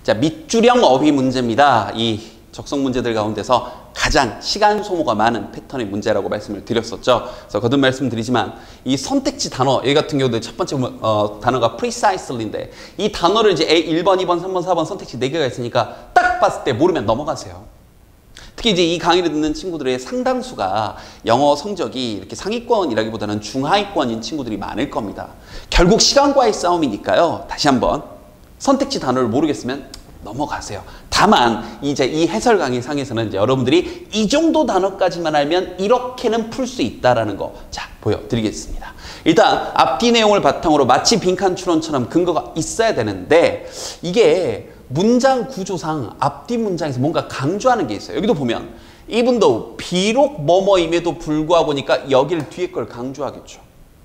자, 밑줄형 어휘 문제입니다. 이 적성 문제들 가운데서 가장 시간 소모가 많은 패턴의 문제라고 말씀을 드렸었죠. 그래서 거듭 말씀드리지만 이 선택지 단어, 여기 같은 경우도 첫 번째 단어가 precisely인데 이 단어를 이제 1번, 2번, 3번, 4번 선택지 4개가 있으니까 딱 봤을 때 모르면 넘어가세요. 특히 이제 이 강의를 듣는 친구들의 상당수가 영어 성적이 이렇게 상위권이라기보다는 중하위권인 친구들이 많을 겁니다. 결국 시간과의 싸움이니까요. 다시 한번 선택지 단어를 모르겠으면 넘어가세요. 다만 이제 이 해설 강의 상에서는 이제 여러분들이 이 정도 단어까지만 알면 이렇게는 풀 수 있다라는 거 자 보여드리겠습니다. 일단 앞뒤 내용을 바탕으로 마치 빈칸 추론처럼 근거가 있어야 되는데 이게 문장 구조상 앞뒤 문장에서 뭔가 강조하는 게 있어요. 여기도 보면 이분도 비록 뭐뭐임에도 불구하고니까 여기를 뒤에 걸 강조하겠죠.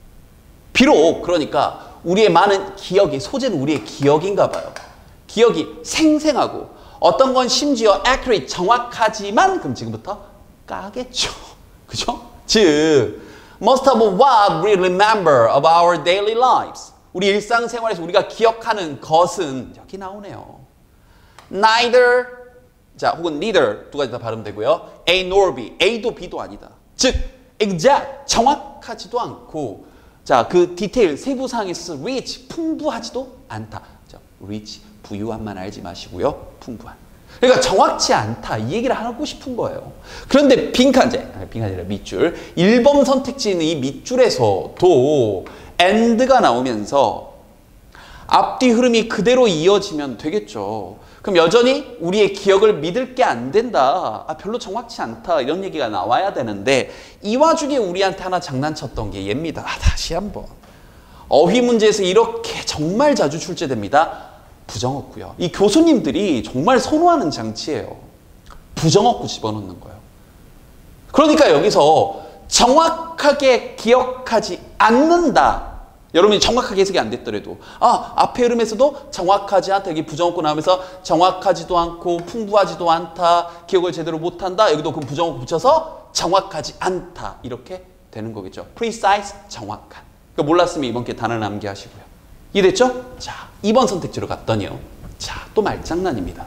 비록 그러니까 우리의 많은 기억이 소재는 우리의 기억인가 봐요. 기억이 생생하고 어떤 건 심지어 accurate 정확하지만 그럼 지금부터 까겠죠. 그죠? 즉 most of what we remember of our daily lives 우리 일상생활에서 우리가 기억하는 것은 여기 나오네요. neither 자 혹은 neither 두 가지 다 발음되고요. A nor B A도 B도 아니다. 즉 exact 정확하지도 않고 자 그 디테일 세부사항에 있어서 rich 풍부하지도 않다. 자, rich 부유함만 알지 마시고요. 풍부한. 그러니까 정확치 않다. 이 얘기를 하고 싶은 거예요. 그런데 빈칸이 아니라 밑줄. 1번 선택지 있는 이 밑줄에서도 and가 나오면서 앞뒤 흐름이 그대로 이어지면 되겠죠. 그럼 여전히 우리의 기억을 믿을 게 안 된다. 별로 정확치 않다. 이런 얘기가 나와야 되는데 이 와중에 우리한테 하나 장난쳤던 게 얘입니다. 다시 한번. 어휘 문제에서 이렇게 정말 자주 출제됩니다. 부정어구요. 이 교수님들이 정말 선호하는 장치예요. 부정어구 집어넣는 거예요. 그러니까 여기서 정확하게 기억하지 않는다. 여러분이 정확하게 해석이 안 됐더라도 앞에 흐름에서도 정확하지 않다. 여기 부정어구 나오면서 정확하지도 않고 풍부하지도 않다. 기억을 제대로 못한다. 여기도 그 부정어구 붙여서 정확하지 않다. 이렇게 되는 거겠죠. precise, 정확한. 그러니까 몰랐으면 이번 기회에 단어를 암기하시고요. 이해됐죠? 자, 2번 선택지로 갔더니요. 자, 또 말장난입니다.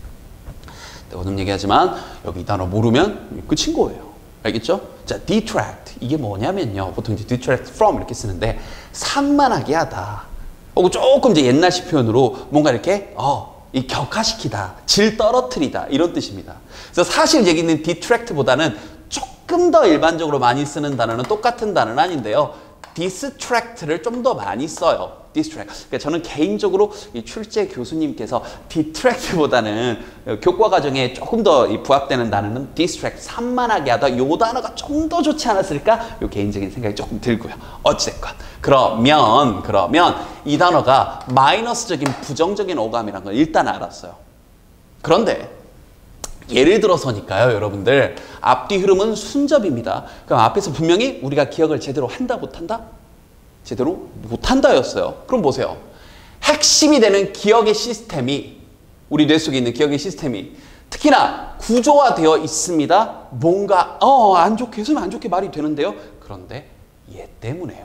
거듭 얘기하지만 여기 이 단어 모르면 끝인 거예요. 알겠죠? 자, detract. 이게 뭐냐면요. 보통 이제 detract from 이렇게 쓰는데 산만하게 하다. 혹은 조금 이제 옛날식 표현으로 뭔가 이렇게 이 격화시키다, 질 떨어뜨리다 이런 뜻입니다. 그래서 사실 여기는 detract보다는 조금 더 일반적으로 많이 쓰는 단어는 똑같은 단어는 아닌데요. distract를 좀 더 많이 써요. distract. 그러니까 저는 개인적으로 이 출제 교수님께서 detract보다는 교과 과정에 조금 더 부합되는 단어는 distract, 산만하게 하다. 요 단어가 좀 더 좋지 않았을까? 요 개인적인 생각이 조금 들고요. 어찌됐건. 그러면 이 단어가 마이너스적인 부정적인 어감이라는 걸 일단 알았어요. 그런데 예를 들어서니까요, 여러분들. 앞뒤 흐름은 순접입니다. 그럼 앞에서 분명히 우리가 기억을 제대로 한다, 못한다? 제대로 못한다였어요. 그럼 보세요. 핵심이 되는 기억의 시스템이, 우리 뇌 속에 있는 기억의 시스템이 특히나 구조화되어 있습니다. 뭔가 안 좋게 해서는 안 좋게 말이 되는데요. 그런데 얘 때문에요.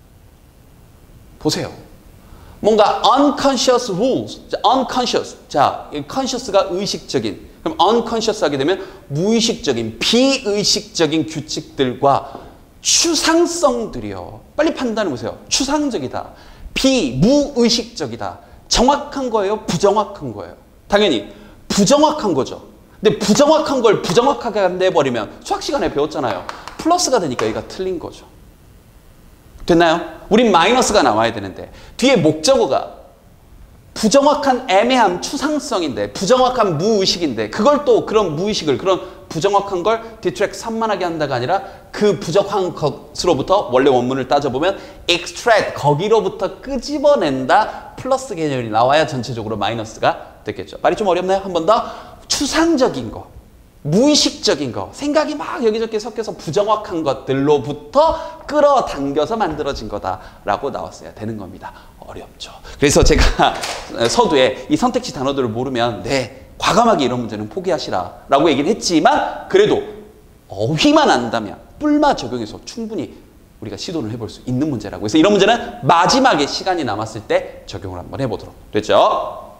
보세요. 뭔가 unconscious rules, unconscious. 자, conscious가 의식적인. 그럼 unconscious 하게 되면 무의식적인, 비의식적인 규칙들과 추상성들이요. 빨리 판단해 보세요. 추상적이다. 무의식적이다. 정확한 거예요? 부정확한 거예요? 당연히 부정확한 거죠. 근데 부정확한 걸 부정확하게 내버리면 수학 시간에 배웠잖아요. 플러스가 되니까 얘가 틀린 거죠. 됐나요? 우린 마이너스가 나와야 되는데 뒤에 목적어가 부정확한 애매함, 추상성인데 부정확한 무의식인데 그걸 또 그런 무의식을 그런 부정확한 걸 detract, 산만하게 한다가 아니라 그 부정확한 것으로부터 원래 원문을 따져보면 extract, 거기로부터 끄집어낸다. 플러스 개념이 나와야 전체적으로 마이너스가 됐겠죠. 말이 좀 어렵나요? 한 번 더. 추상적인 거, 무의식적인 거, 생각이 막 여기저기 섞여서 부정확한 것들로부터 끌어당겨서 만들어진 거다라고 나왔어야 되는 겁니다. 어렵죠. 그래서 제가 서두에 이 선택지 단어들을 모르면 과감하게 이런 문제는 포기하시라라고 얘기를 했지만 그래도 어휘만 안다면 뿔마 적용해서 충분히 우리가 시도를 해볼 수 있는 문제라고 해서 이런 문제는 마지막에 시간이 남았을 때 적용을 한번 해보도록 됐죠?